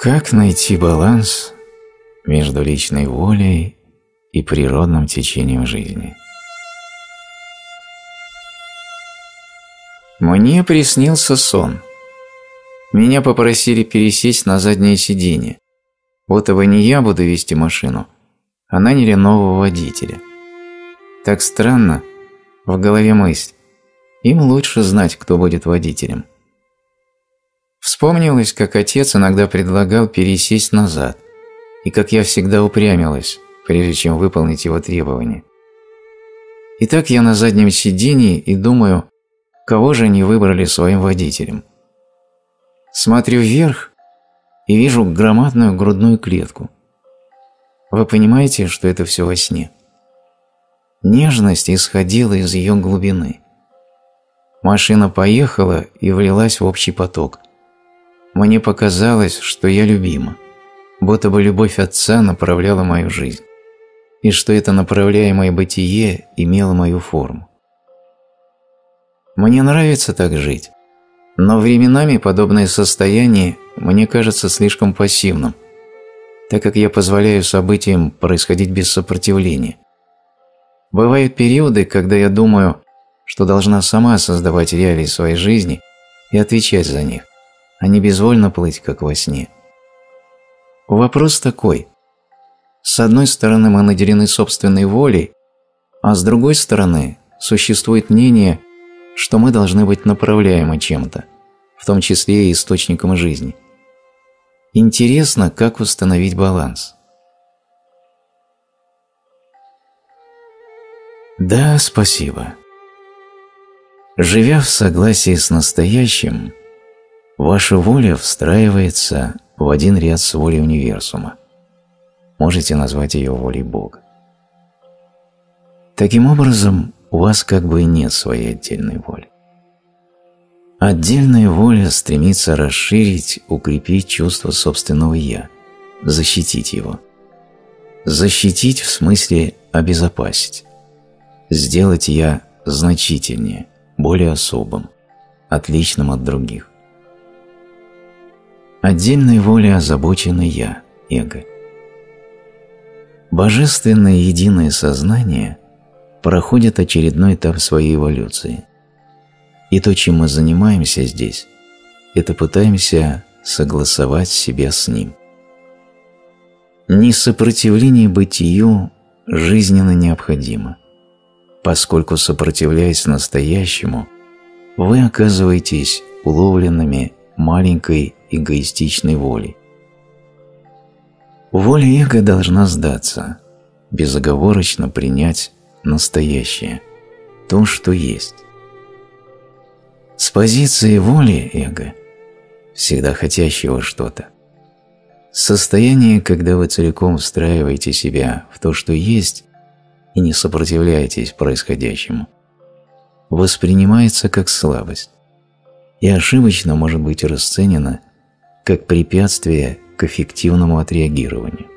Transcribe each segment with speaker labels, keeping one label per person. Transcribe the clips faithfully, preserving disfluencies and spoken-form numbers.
Speaker 1: Как найти баланс между личной волей и природным течением жизни? Мне приснился сон. Меня попросили пересесть на заднее сиденье. Вот бы не я буду вести машину, а наняли нового водителя. Так странно, в голове мысль. Им лучше знать, кто будет водителем. Вспомнилось, как отец иногда предлагал пересесть назад, и как я всегда упрямилась, прежде чем выполнить его требования. Итак, я на заднем сиденье и думаю, кого же они выбрали своим водителем. Смотрю вверх и вижу громадную грудную клетку. Вы понимаете, что это все во сне? Нежность исходила из ее глубины. Машина поехала и влилась в общий поток. Мне показалось, что я любима, будто бы любовь отца направляла мою жизнь, и что это направляемое бытие имело мою форму. Мне нравится так жить, но временами подобное состояние мне кажется слишком пассивным, так как я позволяю событиям происходить без сопротивления. Бывают периоды, когда я думаю, что должна сама создавать реалии своей жизни и отвечать за них, а не безвольно плыть, как во сне. Вопрос такой. С одной стороны, мы наделены собственной волей, а с другой стороны, существует мнение, что мы должны быть направляемы чем-то, в том числе и источником жизни. Интересно, как установить баланс. Да, спасибо. Живя в согласии с настоящим, ваша воля встраивается в один ряд с волей универсума. Можете назвать ее волей Бога. Таким образом, у вас как бы и нет своей отдельной воли. Отдельная воля стремится расширить, укрепить чувство собственного «я», защитить его. Защитить в смысле обезопасить. Сделать «я» значительнее, более особым, отличным от других. Отдельной волей озабочено «я», эго. Божественное единое сознание проходит очередной этап своей эволюции. И то, чем мы занимаемся здесь, это пытаемся согласовать себя с ним. Несопротивление бытию жизненно необходимо, поскольку, сопротивляясь настоящему, вы оказываетесь уловленными маленькой эгоистичной волей. Воля эго должна сдаться, безоговорочно принять настоящее, то, что есть. С позиции воли эго, всегда хотящего что-то, состояние, когда вы целиком встраиваете себя в то, что есть, и не сопротивляетесь происходящему, воспринимается как слабость и ошибочно может быть расценено как препятствие к эффективному отреагированию.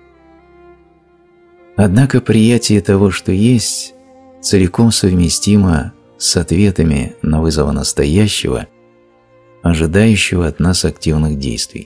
Speaker 1: Однако приятие того, что есть, целиком совместимо с ответами на вызовы настоящего, ожидающего от нас активных действий.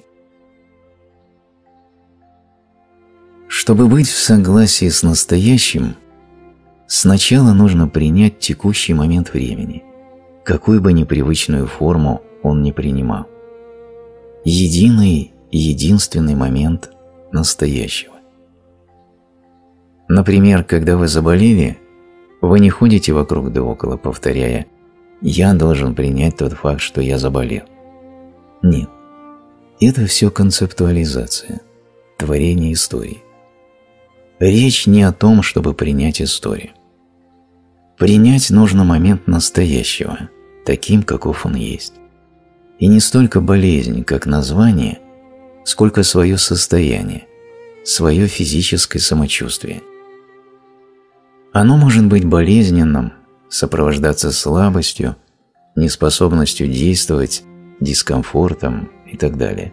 Speaker 1: Чтобы быть в согласии с настоящим, сначала нужно принять текущий момент времени, какую бы непривычную форму он ни принимал. Единый и единственный момент настоящего. Например, когда вы заболели, вы не ходите вокруг да около, повторяя «я должен принять тот факт, что я заболел». Нет, это все концептуализация, творение истории. Речь не о том, чтобы принять историю. Принять нужно момент настоящего, таким, каков он есть. И не столько болезнь, как название, сколько свое состояние, свое физическое самочувствие. Оно может быть болезненным, сопровождаться слабостью, неспособностью действовать, дискомфортом и так далее.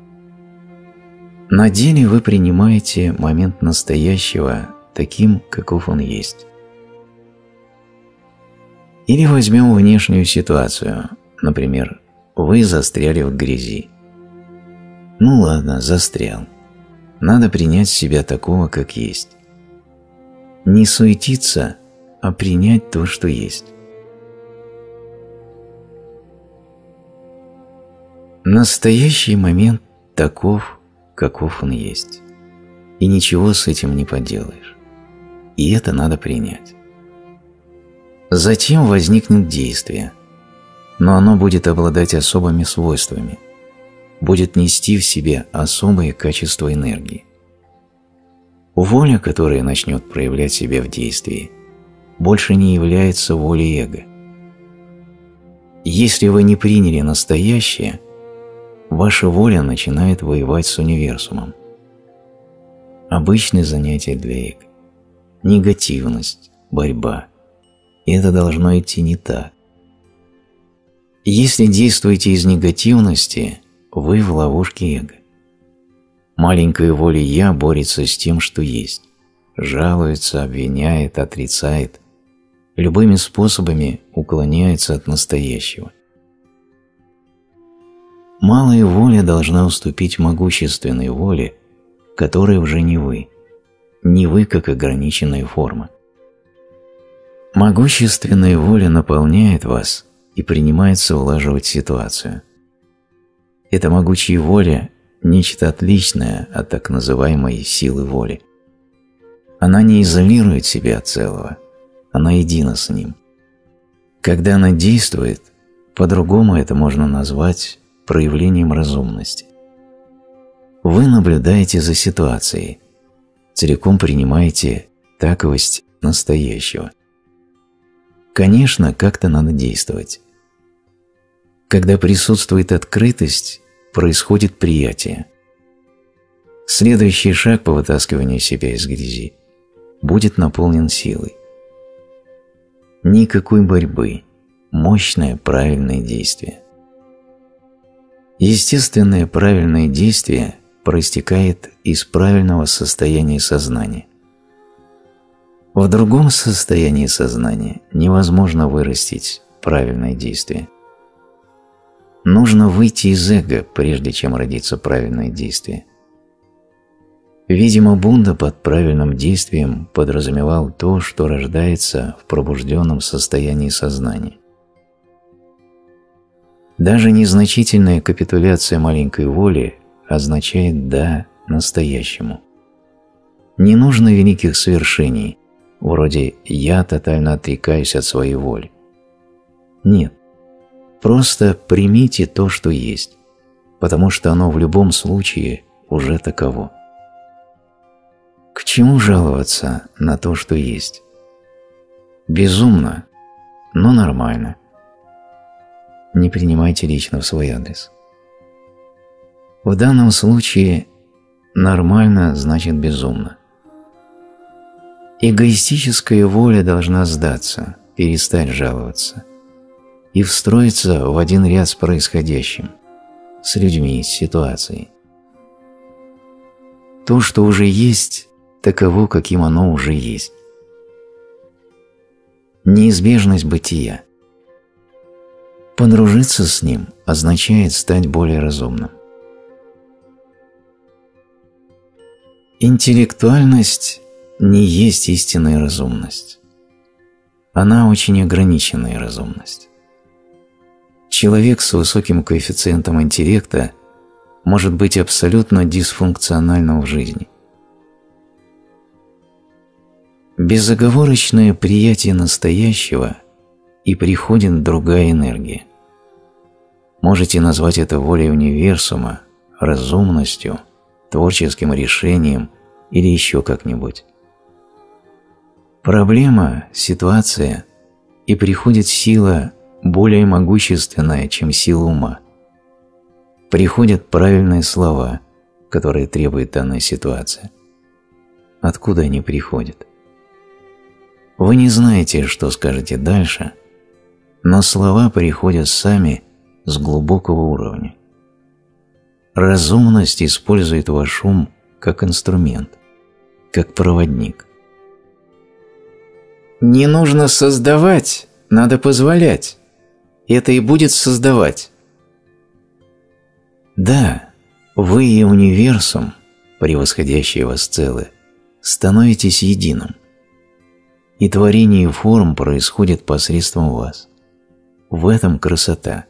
Speaker 1: На деле вы принимаете момент настоящего таким, каков он есть. Или возьмем внешнюю ситуацию, например, вы застряли в грязи. Ну ладно, застрял. Надо принять себя такого, как есть. Не суетиться, а принять то, что есть. Настоящий момент таков, каков он есть. И ничего с этим не поделаешь. И это надо принять. Затем возникнет действие, но оно будет обладать особыми свойствами, будет нести в себе особые качества энергии. Воля, которая начнет проявлять себя в действии, больше не является волей эго. Если вы не приняли настоящее, ваша воля начинает воевать с универсумом. Обычное занятие для эго. Негативность, борьба. И это должно идти не так. Если действуете из негативности, вы в ловушке эго. Маленькая воля «я» борется с тем, что есть. Жалуется, обвиняет, отрицает. Любыми способами уклоняется от настоящего. Малая воля должна уступить могущественной воле, которая уже не вы. Не вы, как ограниченная форма. Могущественная воля наполняет вас и принимается улаживать ситуацию. Эта могучая воля – нечто отличное от так называемой силы воли. Она не изолирует себя от целого, она едина с ним. Когда она действует, по-другому это можно назвать проявлением разумности. Вы наблюдаете за ситуацией, целиком принимаете таковость настоящего. Конечно, как-то надо действовать. Когда присутствует открытость, происходит приятие. Следующий шаг по вытаскиванию себя из грязи будет наполнен силой. Никакой борьбы, мощное правильное действие. Естественное правильное действие проистекает из правильного состояния сознания. В другом состоянии сознания невозможно вырастить правильное действие. Нужно выйти из эго, прежде чем родится правильное действие. Видимо, Будда под правильным действием подразумевал то, что рождается в пробужденном состоянии сознания. Даже незначительная капитуляция маленькой воли означает «да» настоящему. Не нужно великих свершений, вроде «я тотально отрекаюсь от своей воли». Нет. Просто примите то, что есть, потому что оно в любом случае уже таково. К чему жаловаться на то, что есть? Безумно, но нормально. Не принимайте лично в свой адрес. В данном случае нормально значит безумно. Эгоистическая воля должна сдаться, перестать жаловаться и встроиться в один ряд с происходящим, с людьми, с ситуацией. То, что уже есть, таково, каким оно уже есть. Неизбежность бытия. Подружиться с ним означает стать более разумным. Интеллектуальность не есть истинная разумность. Она очень ограниченная разумность. Человек с высоким коэффициентом интеллекта может быть абсолютно дисфункциональным в жизни. Безоговорочное приятие настоящего, и приходит другая энергия. Можете назвать это волей универсума, разумностью, творческим решением или еще как-нибудь. Проблема, ситуация, и приходит сила более могущественная, чем сила ума. Приходят правильные слова, которые требует данная ситуация. Откуда они приходят? Вы не знаете, что скажете дальше, но слова приходят сами с глубокого уровня. Разумность использует ваш ум как инструмент, как проводник. Не нужно создавать, надо позволять. Это и будет создавать. Да, Вы и универсум, превосходящие вас целое, становитесь единым, и творение форм происходит посредством вас. В этом красота.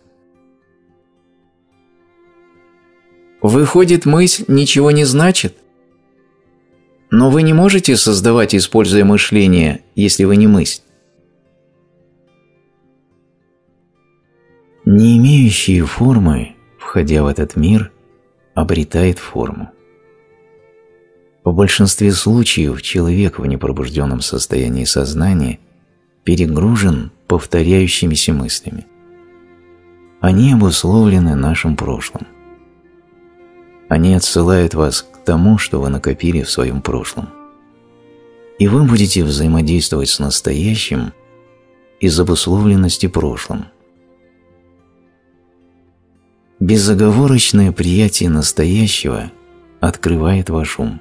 Speaker 1: Выходит, мысль ничего не значит? Но вы не можете создавать, используя мышление, если вы не мысль. Не имеющие формы, входя в этот мир, обретает форму. В большинстве случаев человек в непробужденном состоянии сознания перегружен повторяющимися мыслями. Они обусловлены нашим прошлым. Они отсылают вас к тому, что вы накопили в своем прошлом. И вы будете взаимодействовать с настоящим из обусловленности прошлым. Безоговорочное приятие настоящего открывает ваш ум.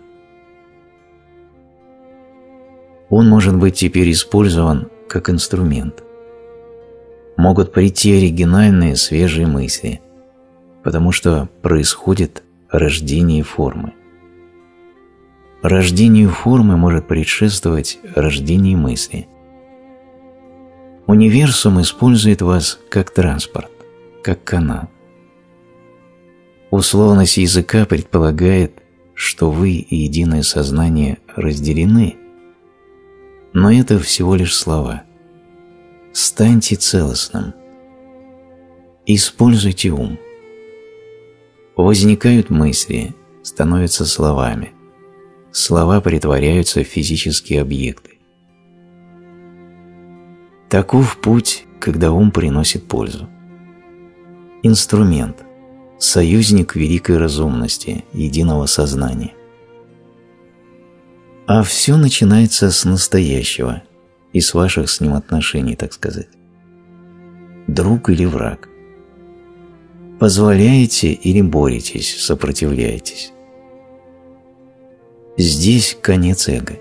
Speaker 1: Он может быть теперь использован как инструмент. Могут прийти оригинальные, свежие мысли, потому что происходит рождение формы. Рождению формы может предшествовать рождение мысли. Универсум использует вас как транспорт, как канал. Условность языка предполагает, что вы и единое сознание разделены, но это всего лишь слова. Станьте целостным. Используйте ум. Возникают мысли, становятся словами. Слова притворяются в физические объекты. Таков путь, когда ум приносит пользу. Инструмент. Союзник великой разумности, единого сознания. А все начинается с настоящего и с ваших с ним отношений, так сказать. Друг или враг. Позволяете или боретесь, сопротивляетесь. Здесь конец эго.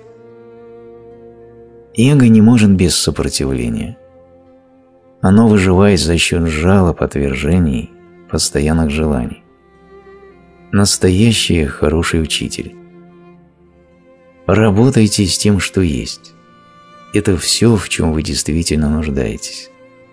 Speaker 1: Эго не может без сопротивления. Оно выживает за счет жалоб, отвержений, постоянных желаний. Настоящий хороший учитель. Работайте с тем, что есть. Это все, в чем вы действительно нуждаетесь.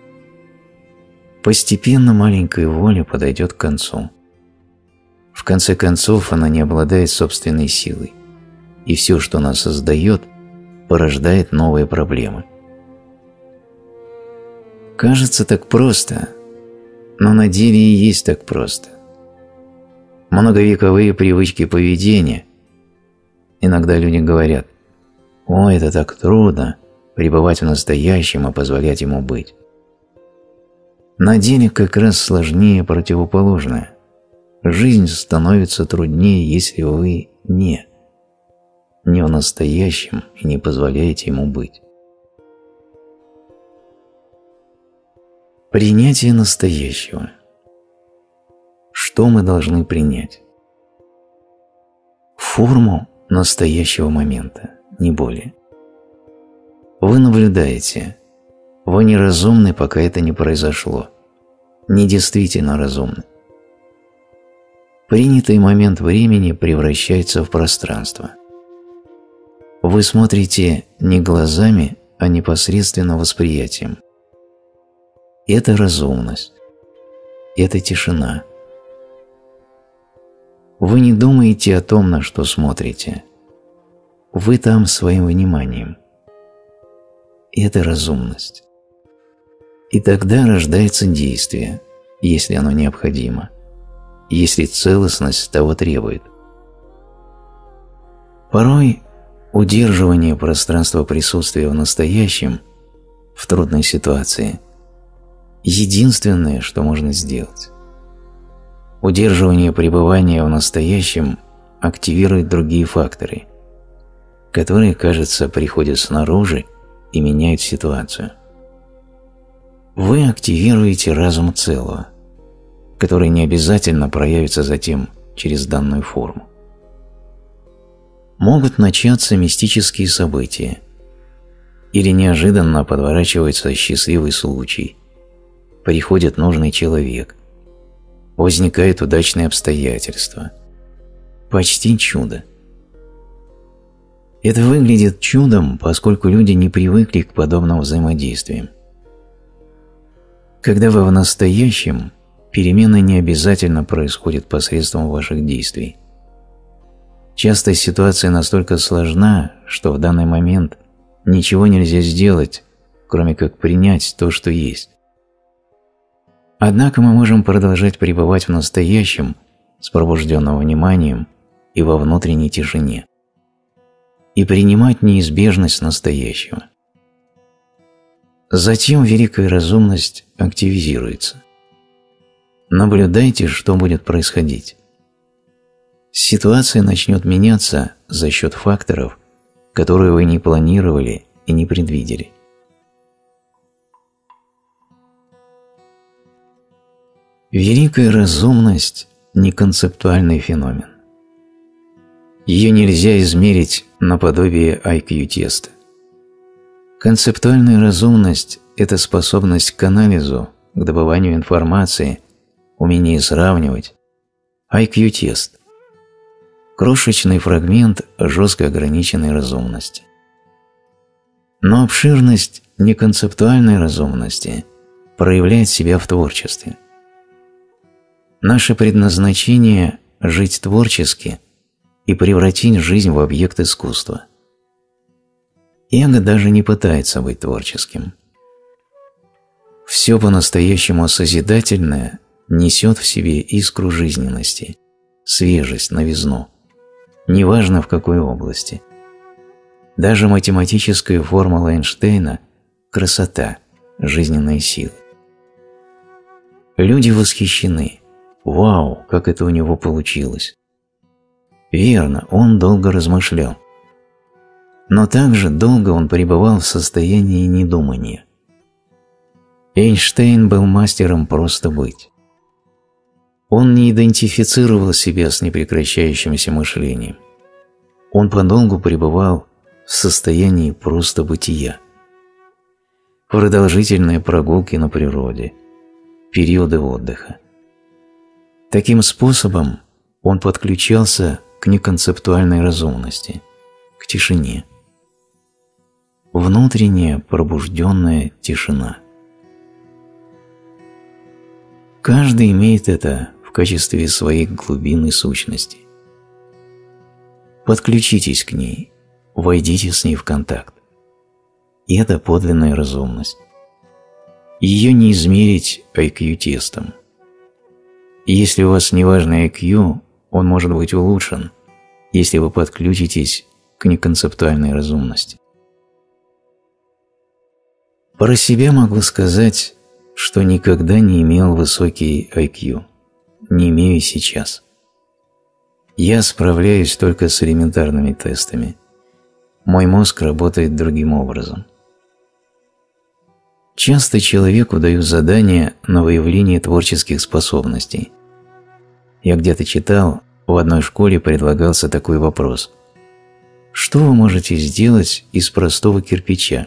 Speaker 1: Постепенно маленькая воля подойдет к концу. В конце концов, она не обладает собственной силой, и все, что она создает, порождает новые проблемы. Кажется так просто, но на деле и есть так просто. Многовековые привычки поведения. Иногда люди говорят: «Ой, это так трудно, пребывать в настоящем и позволять ему быть». На деле как раз сложнее противоположное. Жизнь становится труднее, если вы не, не в настоящем и не позволяете ему быть. Принятие настоящего. Что мы должны принять? Форму настоящего момента, не более. Вы наблюдаете. Вы неразумны, пока это не произошло. Не действительно разумны. Принятый момент времени превращается в пространство. Вы смотрите не глазами, а непосредственно восприятием. Это разумность. Это тишина. Вы не думаете о том, на что смотрите. Вы там своим вниманием. Это разумность. И тогда рождается действие, если оно необходимо, если целостность того требует. Порой удерживание пространства присутствия в настоящем в трудной ситуации – единственное, что можно сделать. Удерживание пребывания в настоящем активирует другие факторы, которые, кажется, приходят снаружи и меняют ситуацию. Вы активируете разум целого, который не обязательно проявится затем через данную форму. Могут начаться мистические события, или неожиданно подворачивается счастливый случай, приходит нужный человек, возникают удачные обстоятельства, почти чудо. Это выглядит чудом, поскольку люди не привыкли к подобным взаимодействиям. Когда вы в настоящем, перемены не обязательно происходят посредством ваших действий. Часто ситуация настолько сложна, что в данный момент ничего нельзя сделать, кроме как принять то, что есть. Однако мы можем продолжать пребывать в настоящем с пробужденным вниманием и во внутренней тишине, и принимать неизбежность настоящего. Затем великая разумность активизируется. Наблюдайте, что будет происходить. Ситуация начнет меняться за счет факторов, которые вы не планировали и не предвидели. Великая разумность – не концептуальный феномен. Ее нельзя измерить наподобие ай кью-теста. Концептуальная разумность – это способность к анализу, к добыванию информации, умение сравнивать. ай кью-тест – крошечный фрагмент жестко ограниченной разумности. Но обширность неконцептуальной разумности проявляет себя в творчестве. Наше предназначение – жить творчески и превратить жизнь в объект искусства. Эго даже не пытается быть творческим. Все по-настоящему созидательное несет в себе искру жизненности, свежесть, новизну, неважно в какой области. Даже математическая формула Эйнштейна – красота, жизненная сила. Люди восхищены. Вау, как это у него получилось. Верно, он долго размышлял. Но также долго он пребывал в состоянии недумания. Эйнштейн был мастером просто быть. Он не идентифицировал себя с непрекращающимся мышлением. Он подолгу пребывал в состоянии просто бытия. Продолжительные прогулки на природе, периоды отдыха. Таким способом он подключался к неконцептуальной разумности, к тишине. Внутренняя пробужденная тишина. Каждый имеет это в качестве своей глубинной сущности. Подключитесь к ней, войдите с ней в контакт. И это подлинная разумность. Ее не измерить ай кью-тестом. Если у вас неважный ай кью, он может быть улучшен, если вы подключитесь к неконцептуальной разумности. Про себя могу сказать, что никогда не имел высокий ай кью, не имею и сейчас. Я справляюсь только с элементарными тестами. Мой мозг работает другим образом. Часто человеку дают задания на выявление творческих способностей. Я где-то читал, в одной школе предлагался такой вопрос. Что вы можете сделать из простого кирпича?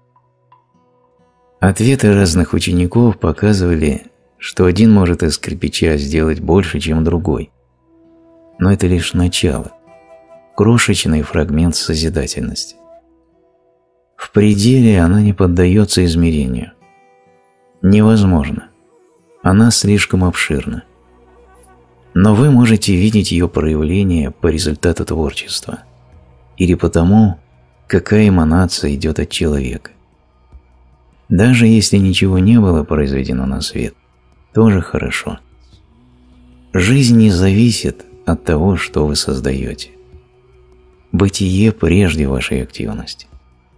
Speaker 1: Ответы разных учеников показывали, что один может из кирпича сделать больше, чем другой. Но это лишь начало, крошечный фрагмент созидательности. В пределе она не поддается измерению. Невозможно. Она слишком обширна. Но вы можете видеть ее проявление по результату творчества или по тому, какая эманация идет от человека. Даже если ничего не было произведено на свет, тоже хорошо. Жизнь не зависит от того, что вы создаете. Бытие прежде вашей активности.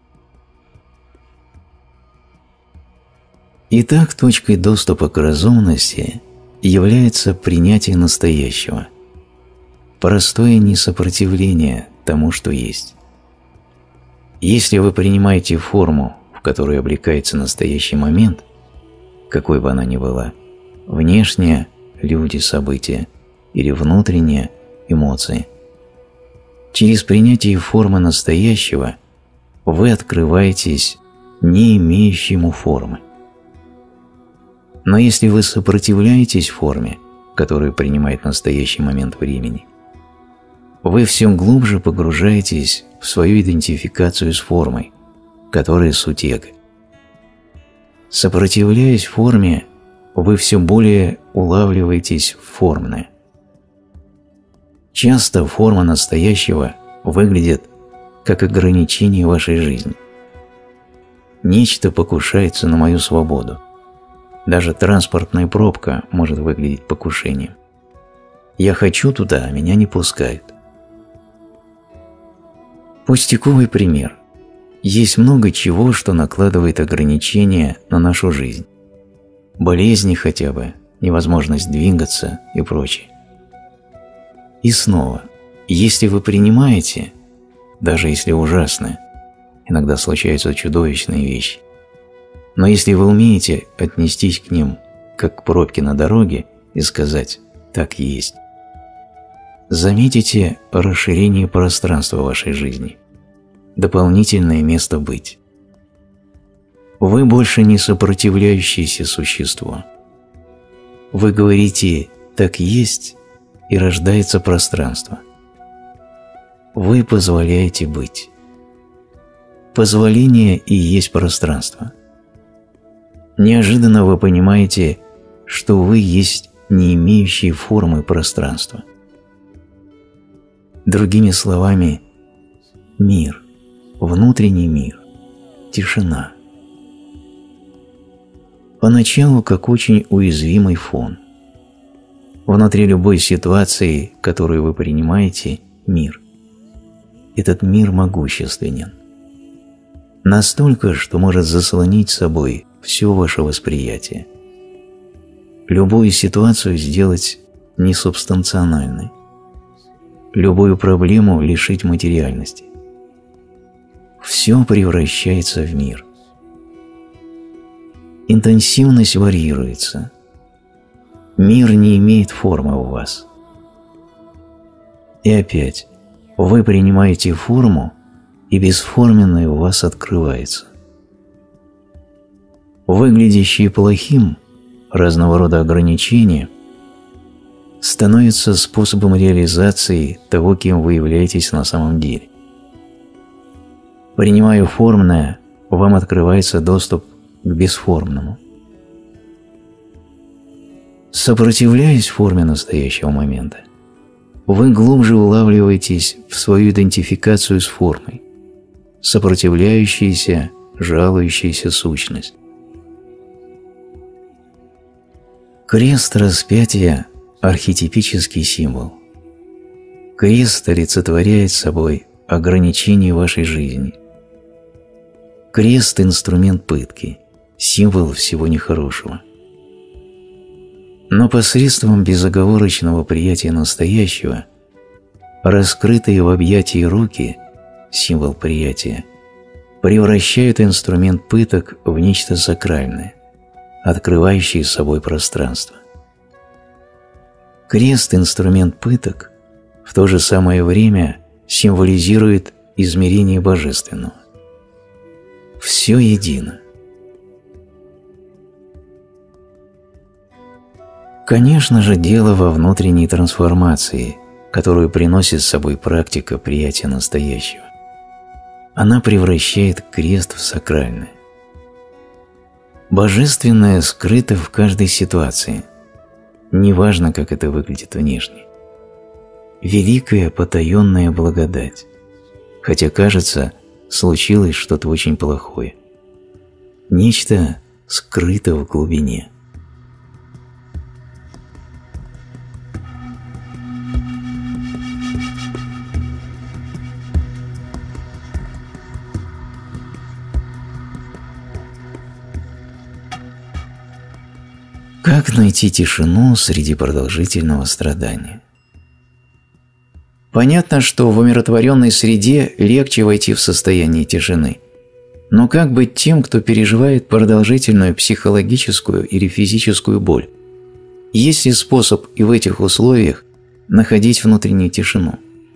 Speaker 1: Итак, точкой доступа к разумности является принятие настоящего, простое несопротивление тому, что есть. Если вы принимаете форму, в которой облекается настоящий момент, какой бы она ни была, внешняя – люди, события, или внутренняя – эмоции, через принятие формы настоящего вы открываетесь не имеющему формы. Но если вы сопротивляетесь форме, которую принимает настоящий момент времени, вы все глубже погружаетесь в свою идентификацию с формой, которая суть эго. Сопротивляясь форме, вы все более улавливаетесь в формное. Часто форма настоящего выглядит как ограничение вашей жизни. Нечто покушается на мою свободу. Даже транспортная пробка может выглядеть покушением. Я хочу туда, а меня не пускают. Пустяковый пример. Есть много чего, что накладывает ограничения на нашу жизнь. Болезни хотя бы, невозможность двигаться и прочее. И снова, если вы принимаете, даже если ужасное, иногда случаются чудовищные вещи, но если вы умеете отнестись к ним, как к пробке на дороге, и сказать «так есть», заметите расширение пространства вашей жизни, дополнительное место быть. Вы больше не сопротивляющееся существо. Вы говорите «так есть», и рождается пространство. Вы позволяете быть. Позволение и есть пространство. Неожиданно вы понимаете, что вы есть не имеющие формы пространства. Другими словами, мир, внутренний мир, тишина. Поначалу как очень уязвимый фон. Внутри любой ситуации, которую вы принимаете, мир. Этот мир могущественен. Настолько, что может заслонить собой все ваше восприятие. Любую ситуацию сделать несубстанциональной. Любую проблему лишить материальности. Все превращается в мир. Интенсивность варьируется. Мир не имеет формы у вас. И опять, вы принимаете форму, и бесформенное у вас открывается. Выглядящие плохим, разного рода ограничения, становятся способом реализации того, кем вы являетесь на самом деле. Принимая формное, вам открывается доступ к бесформному. Сопротивляясь форме настоящего момента, вы глубже улавливаетесь в свою идентификацию с формой, сопротивляющаяся, жалующаяся сущность. Крест распятия – архетипический символ. Крест олицетворяет собой ограничение вашей жизни. Крест – инструмент пытки, символ всего нехорошего. Но посредством безоговорочного приятия настоящего, раскрытые в объятии руки, символ приятия, превращают инструмент пыток в нечто сакральное, открывающее собой пространство. Крест, инструмент пыток, в то же самое время символизирует измерение божественного. Все едино. Конечно же, дело во внутренней трансформации, которую приносит с собой практика приятия настоящего. Она превращает крест в сакральное. Божественное скрыто в каждой ситуации, неважно, как это выглядит внешне. Великая потаенная благодать, хотя, кажется, случилось что-то очень плохое. Нечто скрыто в глубине. Как найти тишину среди продолжительного страдания? Понятно, что в умиротворенной среде легче войти в состояние тишины. Но как быть тем, кто переживает продолжительную психологическую или физическую боль? Есть ли способ и в этих условиях находить внутреннюю тишину?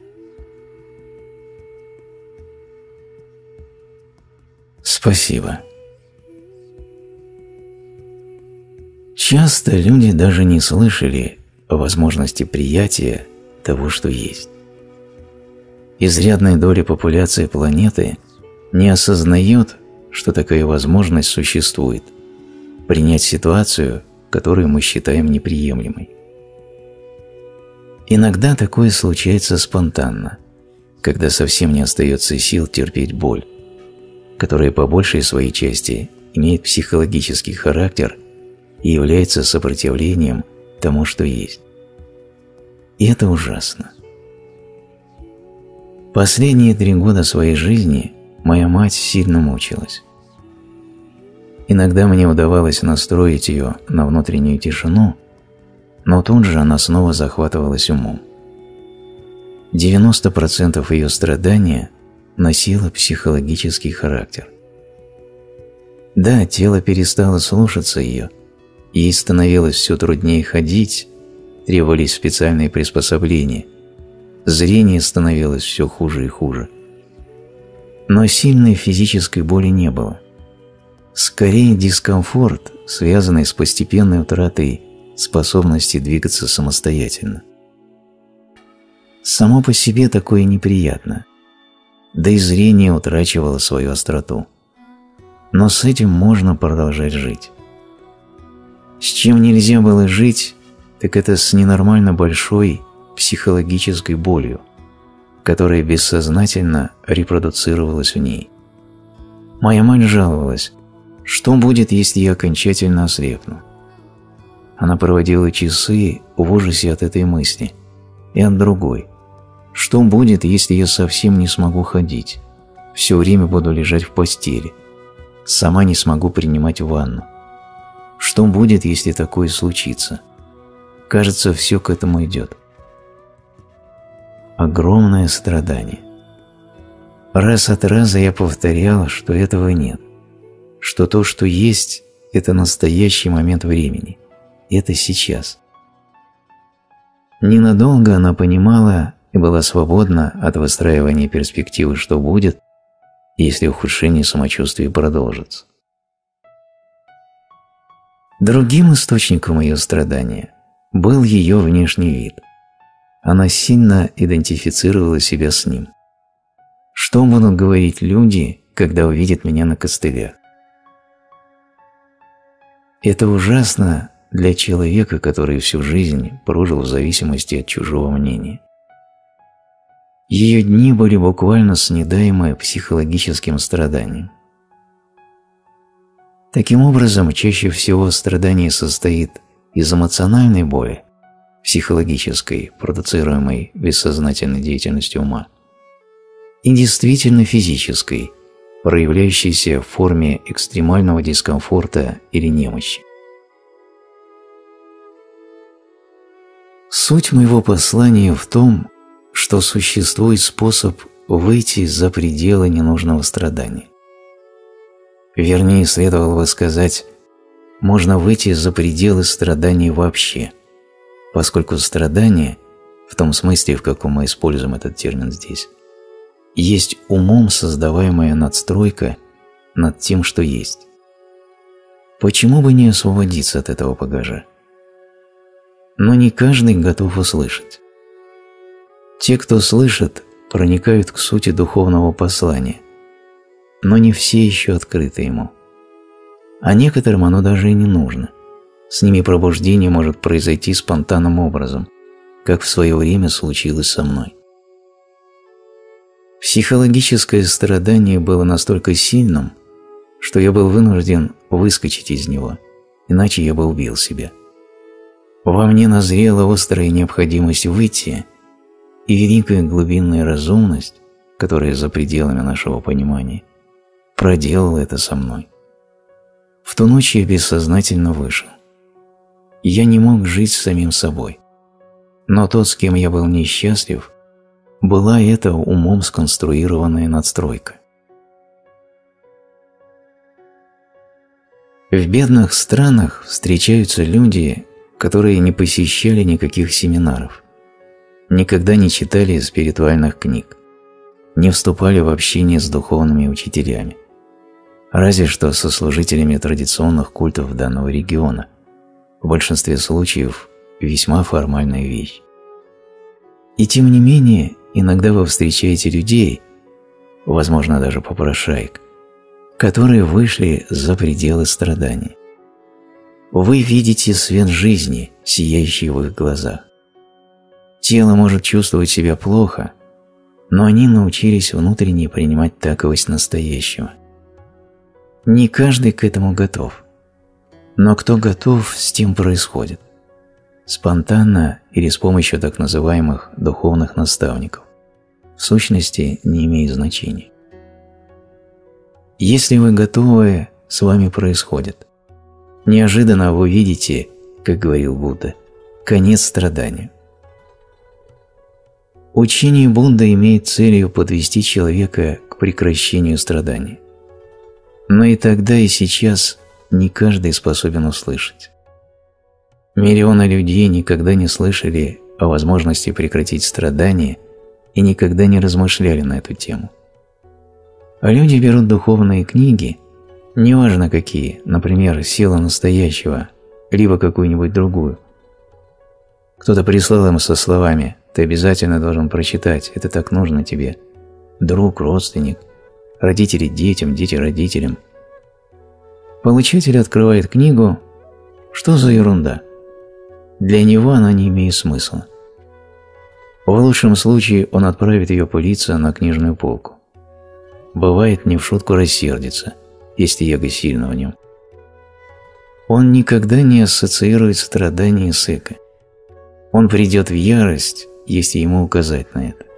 Speaker 1: Спасибо. Часто люди даже не слышали о возможности приятия того, что есть. изрядная доля популяции планеты не осознает, что такая возможность существует – принять ситуацию, которую мы считаем неприемлемой. Иногда такое случается спонтанно, когда совсем не остается сил терпеть боль, которая по большей своей части имеет психологический характер и является сопротивлением тому, что есть. И это ужасно. Последние три года своей жизни моя мать сильно мучилась. Иногда мне удавалось настроить ее на внутреннюю тишину, но тут же она снова захватывалась умом. девяносто процентов ее страдания носило психологический характер. Да, тело перестало слушаться ее, ей становилось все труднее ходить, требовались специальные приспособления, зрение становилось все хуже и хуже. Но сильной физической боли не было. Скорее дискомфорт, связанный с постепенной утратой способности двигаться самостоятельно. Само по себе такое неприятно, да и зрение утрачивало свою остроту. Но с этим можно продолжать жить. С чем нельзя было жить, так это с ненормально большой психологической болью, которая бессознательно репродуцировалась в ней. Моя мать жаловалась, что будет, если я окончательно ослепну. Она проводила часы в ужасе от этой мысли и от другой. Что будет, если я совсем не смогу ходить, все время буду лежать в постели, сама не смогу принимать ванну? Что будет, если такое случится? Кажется, все к этому идет. Огромное страдание. Раз от раза я повторял, что этого нет, что то, что есть, это настоящий момент времени, это сейчас. Ненадолго она понимала и была свободна от выстраивания перспективы, что будет, если ухудшение самочувствия продолжится. Другим источником ее страдания был ее внешний вид. Она сильно идентифицировала себя с ним. Что будут говорить люди, когда увидят меня на костылях? Это ужасно для человека, который всю жизнь прожил в зависимости от чужого мнения. Ее дни были буквально снедаемы психологическим страданием. Таким образом, чаще всего страдание состоит из эмоциональной боли, психологической, продуцируемой бессознательной деятельностью ума, и действительно физической, проявляющейся в форме экстремального дискомфорта или немощи. Суть моего послания в том, что существует способ выйти за пределы ненужного страдания. Вернее, следовало бы сказать, можно выйти за пределы страданий вообще, поскольку страдание, в том смысле, в каком мы используем этот термин здесь, есть умом создаваемая надстройка над тем, что есть. Почему бы не освободиться от этого багажа? Но не каждый готов услышать. Те, кто слышит, проникают к сути духовного послания, но не все еще открыты ему. А некоторым оно даже и не нужно. С ними пробуждение может произойти спонтанным образом, как в свое время случилось со мной. Психологическое страдание было настолько сильным, что я был вынужден выскочить из него, иначе я бы убил себя. Во мне назрела острая необходимость выйти, и великая глубинная разумность, которая за пределами нашего понимания, проделала это со мной. В ту ночь я бессознательно вышел. Я не мог жить с самим собой, но тот, с кем я был несчастлив, была эта умом сконструированная надстройка. В бедных странах встречаются люди, которые не посещали никаких семинаров, никогда не читали спиритуальных книг, не вступали в общение с духовными учителями, разве что со служителями традиционных культов данного региона, в большинстве случаев весьма формальная вещь. И тем не менее, иногда вы встречаете людей, возможно, даже попрошаек, которые вышли за пределы страданий. Вы видите свет жизни, сияющий в их глазах. Тело может чувствовать себя плохо, но они научились внутренне принимать таковость настоящего. Не каждый к этому готов, но кто готов, с тем происходит. Спонтанно или с помощью так называемых духовных наставников. В сущности, не имеет значения. Если вы готовы, с вами происходит. Неожиданно вы видите, как говорил Будда, конец страданию. Учение Будды имеет целью подвести человека к прекращению страданий. Но и тогда, и сейчас не каждый способен услышать. Миллионы людей никогда не слышали о возможности прекратить страдания и никогда не размышляли на эту тему. А люди берут духовные книги, неважно какие, например, «Сила настоящего», либо какую-нибудь другую. Кто-то прислал им со словами: «Ты обязательно должен прочитать, это так нужно тебе». Друг, родственник, родители детям, дети родителям. Получатель открывает книгу. Что за ерунда? Для него она не имеет смысла. В лучшем случае он отправит ее пылиться на книжную полку. Бывает, не в шутку рассердится, если эго сильно в нем. Он никогда не ассоциирует страдания с эго. Он придет в ярость, если ему указать на это.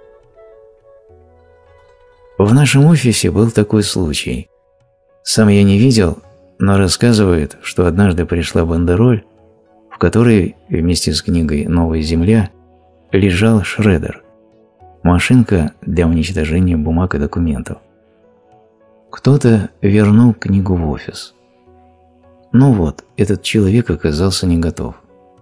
Speaker 1: В нашем офисе был такой случай. Сам я не видел, но рассказывают, что однажды пришла бандероль, в которой вместе с книгой «Новая земля» лежал шредер – машинка для уничтожения бумаг и документов. Кто-то вернул книгу в офис. Ну вот, этот человек оказался не готов.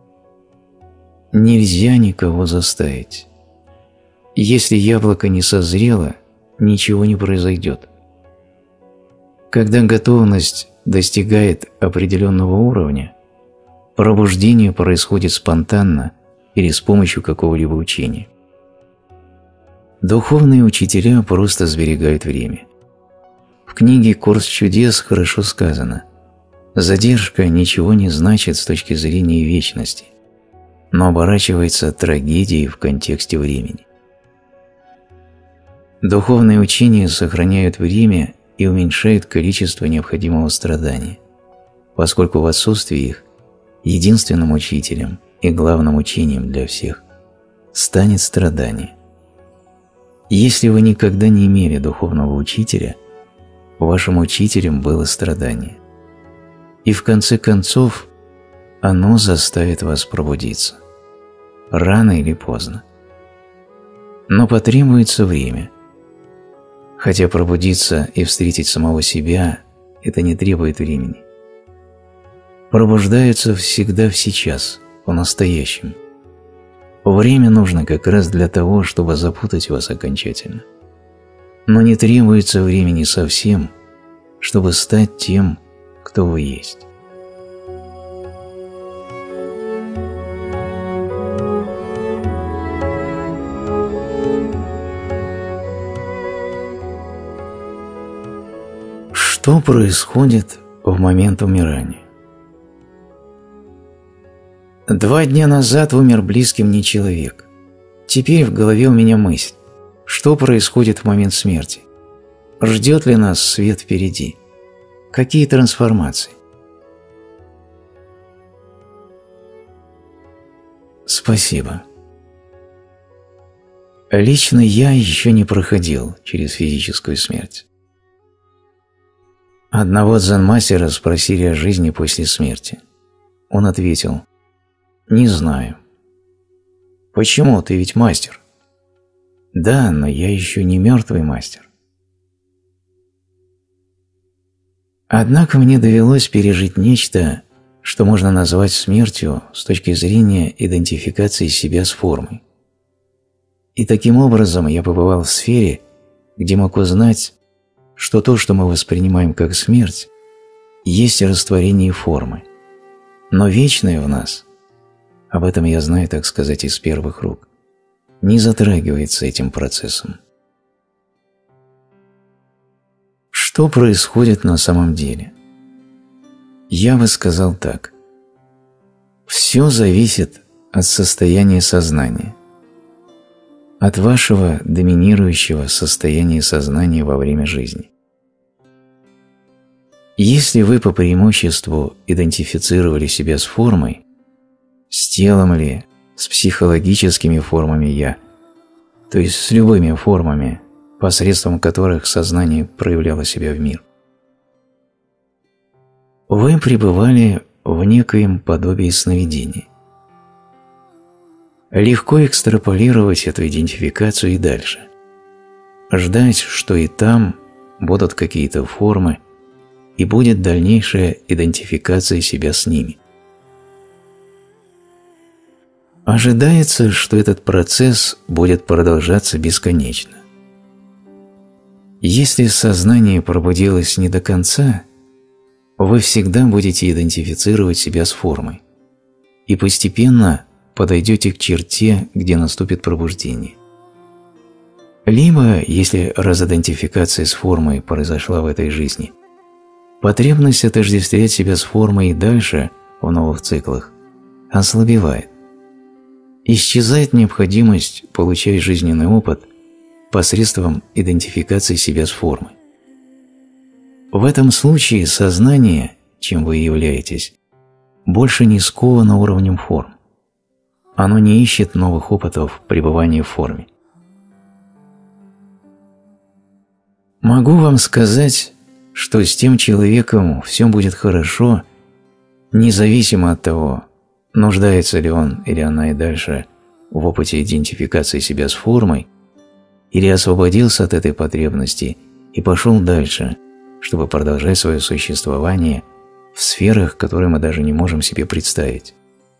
Speaker 1: Нельзя никого заставить. Если яблоко не созрело, ничего не произойдет. Когда готовность достигает определенного уровня, пробуждение происходит спонтанно или с помощью какого-либо учения. Духовные учителя просто сберегают время. В книге «Курс чудес» хорошо сказано: задержка ничего не значит с точки зрения вечности, но оборачивается трагедией в контексте времени. Духовные учения сохраняют время и уменьшают количество необходимого страдания, поскольку в отсутствии их единственным учителем и главным учением для всех станет страдание. Если вы никогда не имели духовного учителя, вашим учителем было страдание. И в конце концов оно заставит вас пробудиться. Рано или поздно. Но потребуется время. Хотя пробудиться и встретить самого себя – это не требует времени. Пробуждаются всегда в сейчас, по-настоящему. Время нужно как раз для того, чтобы запутать вас окончательно. Но не требуется времени совсем, чтобы стать тем, кто вы есть. Что происходит в момент умирания? Два дня назад умер близкий мне человек. Теперь в голове у меня мысль: что происходит в момент смерти? Ждет ли нас свет впереди? Какие трансформации? Спасибо. Лично я еще не проходил через физическую смерть. Одного дзен-мастера спросили о жизни после смерти. Он ответил: «Не знаю». «Почему? Ты ведь мастер». «Да, но я еще не мертвый мастер». Однако мне довелось пережить нечто, что можно назвать смертью с точки зрения идентификации себя с формой. И таким образом я побывал в сфере, где мог узнать, что то, что мы воспринимаем как смерть, есть растворение формы, но вечное в нас, об этом я знаю, так сказать, из первых рук, не затрагивается этим процессом. Что происходит на самом деле? Я бы сказал так. Все зависит от состояния сознания, от вашего доминирующего состояния сознания во время жизни. Если вы по преимуществу идентифицировали себя с формой, с телом ли, с психологическими формами «я», то есть с любыми формами, посредством которых сознание проявляло себя в мир, вы пребывали в некоем подобии сновидения. Легко экстраполировать эту идентификацию и дальше. Ждать, что и там будут какие-то формы, и будет дальнейшая идентификация себя с ними. Ожидается, что этот процесс будет продолжаться бесконечно. Если сознание пробудилось не до конца, вы всегда будете идентифицировать себя с формой и постепенно подойдете к черте, где наступит пробуждение. Либо, если разидентификация с формой произошла в этой жизни, потребность отождествлять себя с формой и дальше, в новых циклах, ослабевает. Исчезает необходимость получать жизненный опыт посредством идентификации себя с формой. В этом случае сознание, чем вы являетесь, больше не сковано уровнем форм. Оно не ищет новых опытов пребывания в форме. Могу вам сказать, что с тем человеком все будет хорошо, независимо от того, нуждается ли он или она и дальше в опыте идентификации себя с формой, или освободился от этой потребности и пошел дальше, чтобы продолжать свое существование в сферах, которые мы даже не можем себе представить.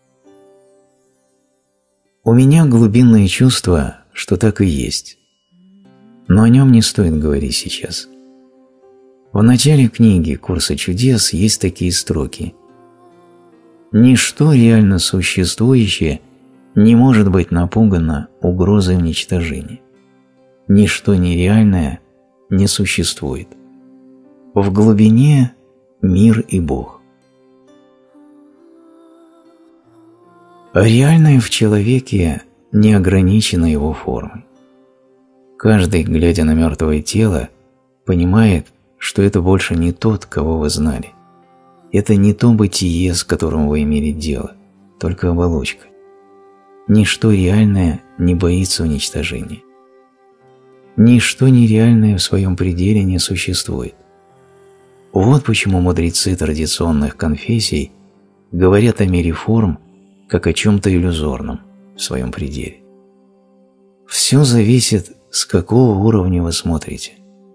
Speaker 1: У меня глубинное чувство, что так и есть, но о нем не стоит говорить сейчас. В начале книги «Курса чудес» есть такие строки: «Ничто реально существующее не может быть напугано угрозой уничтожения. Ничто нереальное не существует. В глубине мир и Бог». Реальное в человеке не ограничено его формой. Каждый, глядя на мертвое тело, понимает, что это больше не тот, кого вы знали. Это не то бытие, с которым вы имели дело, только оболочка. Ничто реальное не боится уничтожения. Ничто нереальное в своем пределе не существует. Вот почему мудрецы традиционных конфессий говорят о мире форм как о чем-то иллюзорном в своем пределе. Все зависит, с какого уровня вы смотрите.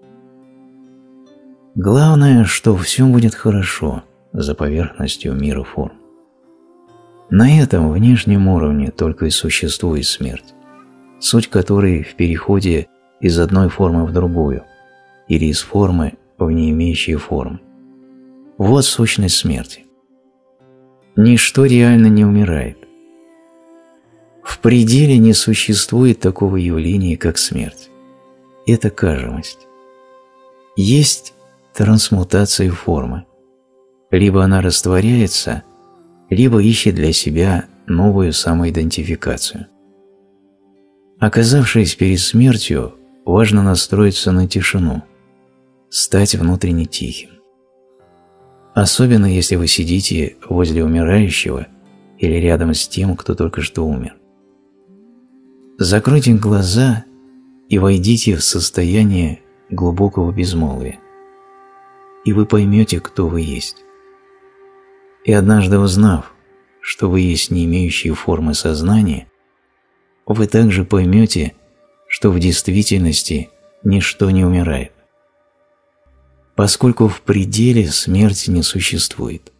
Speaker 1: Главное, что все будет хорошо за поверхностью мира форм. На этом внешнем уровне только и существует смерть, суть которой в переходе из одной формы в другую или из формы в не имеющие формы. Вот сущность смерти. Ничто реально не умирает. В пределе не существует такого явления, как смерть. Это кажемость. Есть трансмутация формы. Либо она растворяется, либо ищет для себя новую самоидентификацию. Оказавшись перед смертью, важно настроиться на тишину, стать внутренне тихим. Особенно если вы сидите возле умирающего или рядом с тем, кто только что умер. Закройте глаза и войдите в состояние глубокого безмолвия, и вы поймете, кто вы есть. И однажды узнав, что вы есть не имеющие формы сознания, вы также поймете, что в действительности ничто не умирает, поскольку в пределе смерти не существует.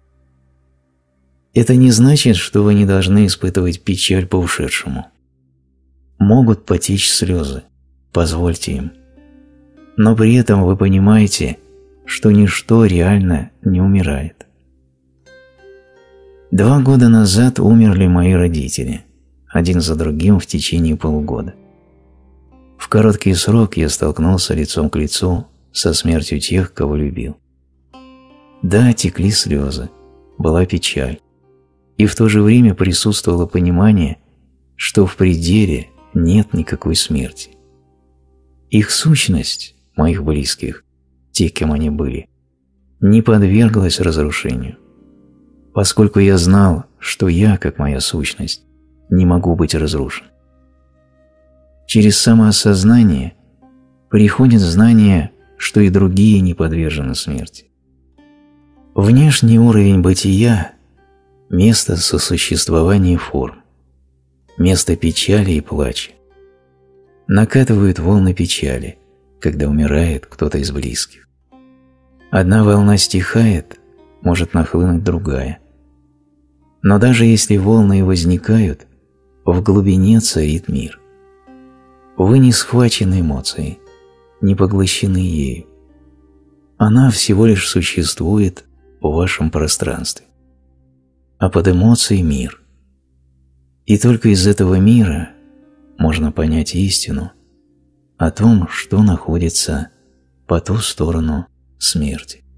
Speaker 1: Это не значит, что вы не должны испытывать печаль по ушедшему. Могут потечь слезы, позвольте им. Но при этом вы понимаете, что ничто реально не умирает. Два года назад умерли мои родители, один за другим в течение полугода. В короткий срок я столкнулся лицом к лицу со смертью тех, кого любил. Да, текли слезы, была печаль, и в то же время присутствовало понимание, что в пределе нет никакой смерти. Их сущность, моих близких, те, кем они были, не подверглась разрушению, поскольку я знал, что я, как моя сущность, не могу быть разрушен. Через самоосознание приходит знание, что и другие не подвержены смерти. Внешний уровень бытия – место сосуществования форм, место печали и плача. Накатывают волны печали, когда умирает кто-то из близких. Одна волна стихает, может нахлынуть другая. Но даже если волны и возникают, в глубине царит мир. Вы не схвачены эмоцией, не поглощены ею. Она всего лишь существует в вашем пространстве. А под эмоцией мир. И только из этого мира можно понять истину о том, что находится по ту сторону смерти.